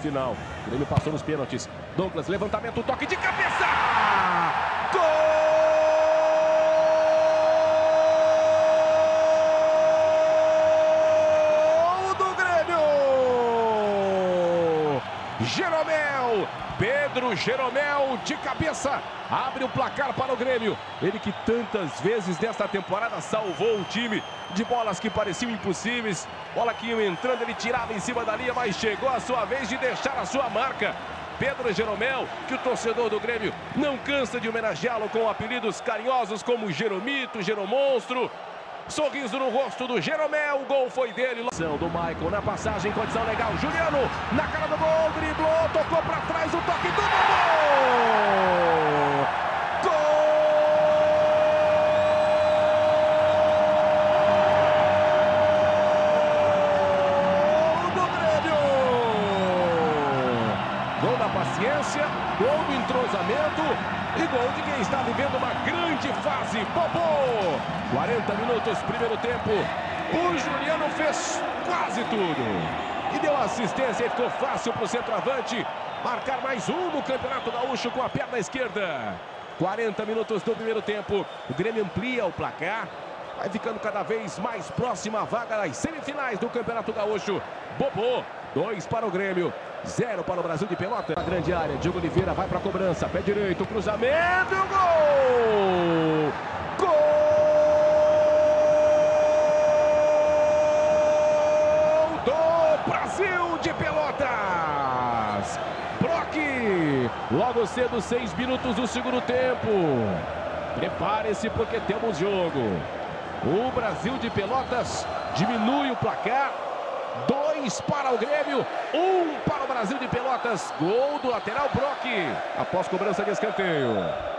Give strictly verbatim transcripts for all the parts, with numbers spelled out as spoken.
final. O Grêmio passou nos pênaltis. Douglas, levantamento, toque de cabeça! Gol do Grêmio! Jeromel! Pedro Jeromel de cabeça abre o placar para o Grêmio. Ele que tantas vezes nesta temporada salvou o time de bolas que pareciam impossíveis. Bola que iam entrando, ele tirava em cima da linha, mas chegou a sua vez de deixar a sua marca. Pedro Jeromel, que o torcedor do Grêmio não cansa de homenageá-lo com apelidos carinhosos como Jeromito, Jeromonstro. Sorriso no rosto do Jeromel, o gol foi dele. Do Michael na passagem, condição legal. Juliano na cara do gol, driblou, tocou para trás, o toque do gol! Gol do Grêmio! Gol da paciência, gol do entrosamento e gol de quem está vivendo uma grande fase. Bobô! quarenta minutos, primeiro tempo. O Juliano fez quase tudo. E deu assistência e ficou fácil para o centroavante marcar mais um no Campeonato Gaúcho com a perna esquerda. quarenta minutos do primeiro tempo. O Grêmio amplia o placar. Vai ficando cada vez mais próxima a vaga das semifinais do Campeonato Gaúcho. Bobô, dois para o Grêmio, zero para o Brasil de Pelotas. Na grande área, Diogo Oliveira vai para a cobrança. Pé direito, cruzamento e o gol! Gol! Brasil de Pelotas! Brock! Logo cedo, seis minutos do segundo tempo. Prepare-se porque temos jogo. O Brasil de Pelotas diminui o placar. Dois para o Grêmio, um para o Brasil de Pelotas. Gol do lateral Brock, após cobrança de escanteio.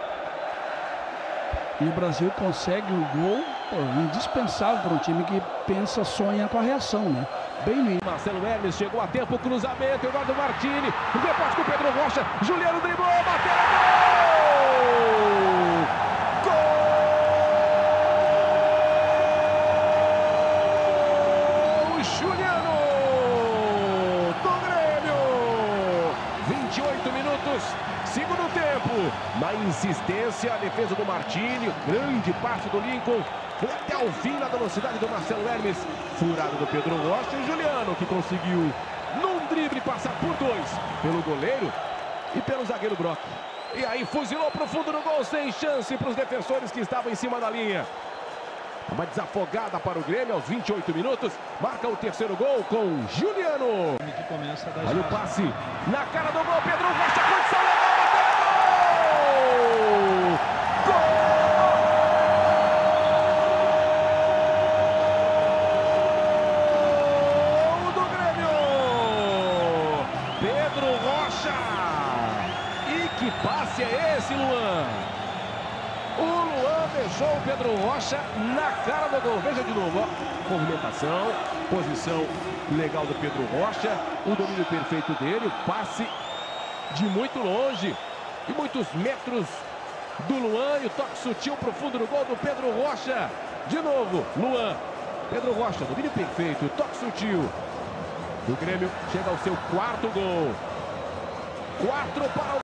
E o Brasil consegue um gol pô, indispensável para um time que pensa, sonha com a reação, né? Bem no início. Marcelo Hermes chegou a tempo, cruzamento, Eduardo Martini, o rebote com o Pedro Rocha, Juliano driblou, bateu, gol! Gol! Juliano do Grêmio! vinte e oito minutos, segundo tempo. Na insistência, a defesa do Martini, grande passe do Lincoln. Foi até o fim na velocidade do Marcelo Hermes. Furado do Pedro Rocha e Juliano, que conseguiu, num drible, passar por dois. Pelo goleiro e pelo zagueiro Brock. E aí fuzilou para o fundo do gol, sem chance para os defensores que estavam em cima da linha. Uma desafogada para o Grêmio aos vinte e oito minutos. Marca o terceiro gol com Juliano. Olha o passe na cara do gol, Pedro Rocha, condição legal, bateu, gol! Gol! Pedro Rocha! E que passe é esse, Luan? O Luan deixou o Pedro Rocha na cara do gol. Veja de novo, ó. Movimentação, posição legal do Pedro Rocha, o domínio perfeito dele, o passe de muito longe e muitos metros do Luan e o toque sutil pro fundo do gol do Pedro Rocha. De novo, Luan. Pedro Rocha, domínio perfeito, toque sutil. O Grêmio chega ao seu quarto gol. Quatro para o